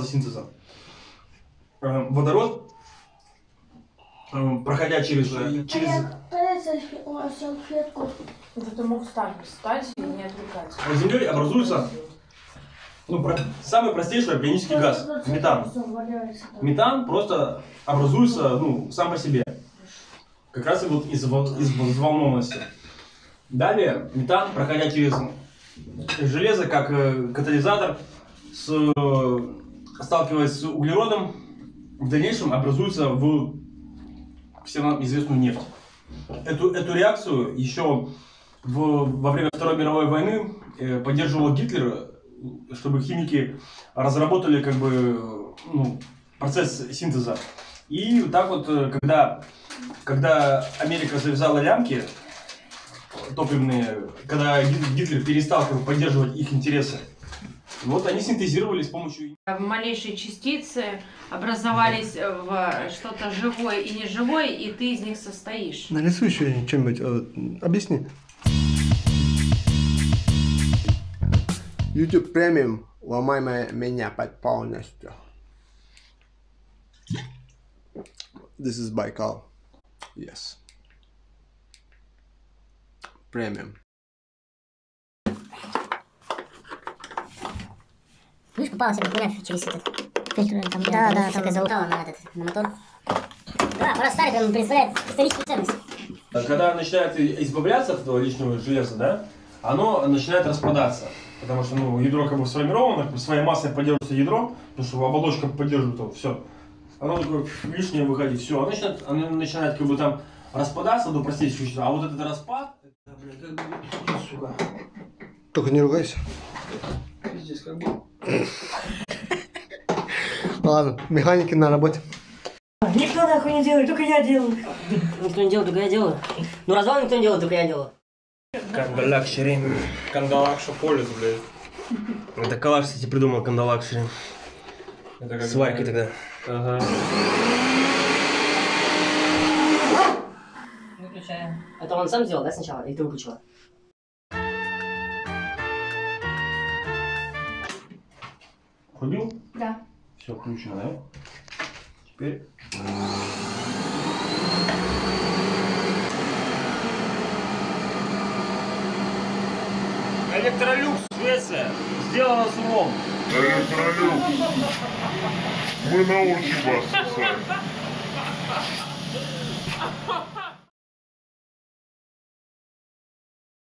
синтеза. Водород, проходя через... салфетку. Ты мог встать и не отвлекаться. Под землей образуется самый простейший органический газ – метан. Метан просто образуется сам по себе. Как раз и вот из взволнованности. Далее метан, проходя через железо как катализатор, сталкиваясь с углеродом, в дальнейшем образуется в всем нам известную нефть. Эту реакцию еще во время Второй мировой войны поддерживал Гитлер, чтобы химики разработали процесс синтеза. И так вот, когда Америка завязала лямки топливные, когда Гитлер перестал поддерживать их интересы, вот они синтезировали с помощью... Малейшие частицы образовались в что-то живое и неживое, и ты из них состоишь. Нарисуй еще что-нибудь, объясни. YouTube Premium, ломай меня под полностью. This is Baikal. Yes. Premium. Видишь, попала себе хуйня через этот фильтр, там, да, там залутала на мотор. Да, пора старый, он представляет историческую ценность. Когда начинает избавляться от этого лишнего железа, да, оно начинает распадаться. Потому что ядро как бы сформировано, своей массой поддерживается ядро, потому что оболочка поддерживает его, все. Оно такое лишнее выходит, все, оно начинает как бы там распадаться до простейших веществ. А вот этот распад, это, блядь, как бы, сука. Только не ругайся. Пиздец, как бы. Ладно, механики на работе. Никто нахуй не делает, только я делаю. Никто не делает, только я делаю. Ну развал никто не делает, только я делаю. Кандалакшери. Кандалакша полис, блядь. Это Калаш, кстати, придумал кандалакшери. Это как свайки тогда. Ага. Выключаем. Это он сам сделал, да, сначала? Или ты выключила? Врубил? Да. Все, включено, да? Теперь... Электролюкс, Швеция, сделано с умом. Электролюкс, мы научим вас, Сусай.